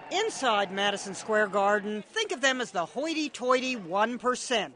Inside Madison Square Garden, think of them as the hoity-toity 1%.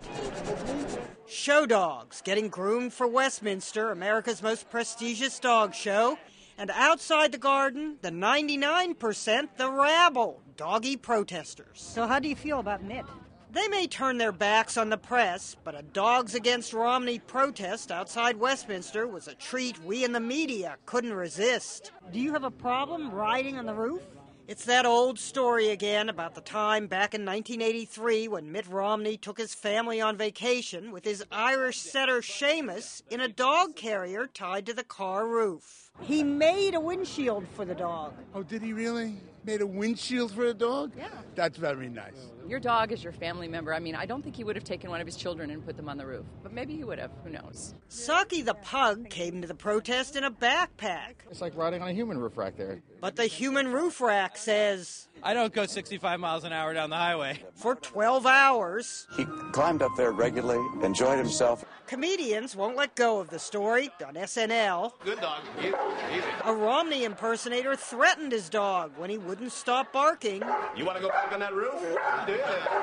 Show dogs getting groomed for Westminster, America's most prestigious dog show. And outside the garden, the 99%, the rabble, doggy protesters. So how do you feel about Mitt? They may turn their backs on the press, but a Dogs Against Romney protest outside Westminster was a treat we in the media couldn't resist. Do you have a problem riding on the roof? It's that old story again about the time back in 1983 when Mitt Romney took his family on vacation with his Irish setter Seamus in a dog carrier tied to the car roof. He made a windshield for the dog. Oh, did he really? Made a windshield for a dog? Yeah. That's very nice. Your dog is your family member. I mean, I don't think he would have taken one of his children and put them on the roof. But maybe he would have. Who knows? Saki the pug came to the protest in a backpack. It's like riding on a human roof rack there. But the human roof rack says... I don't go 65 miles an hour down the highway. For 12 hours. He climbed up there regularly, enjoyed himself. Comedians won't let go of the story on SNL. Good dog. Easy. A Romney impersonator threatened his dog when he wouldn't stop barking. You want to go back on that roof? Do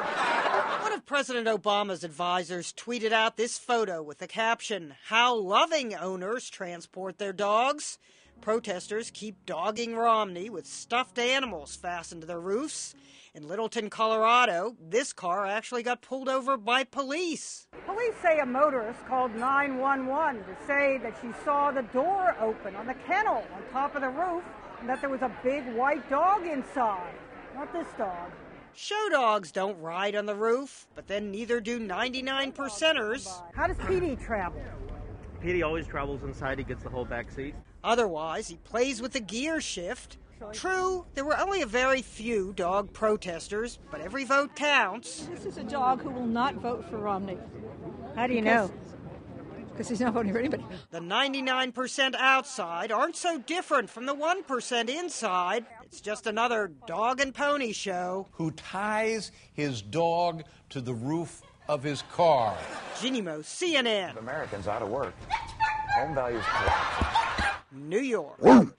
it. One of President Obama's advisors tweeted out this photo with the caption, "How loving owners transport their dogs." Protesters keep dogging Romney with stuffed animals fastened to their roofs. In Littleton, Colorado, this car actually got pulled over by police. Police say a motorist called 911 to say that she saw the door open on the kennel on top of the roof and that there was a big white dog inside. Not this dog. Show dogs don't ride on the roof, but then neither do 99%ers. How does Petey travel? Petey always travels inside. He gets the whole back seat. Otherwise, he plays with the gear shift. True, there were only a very few dog protesters, but every vote counts. This is a dog who will not vote for Romney. How do you know? Because he's not voting for anybody. The 99% outside aren't so different from the 1% inside. It's just another dog and pony show. Who ties his dog to the roof of his car. Jeanne Moos, CNN. Americans out of work. Home values. New York.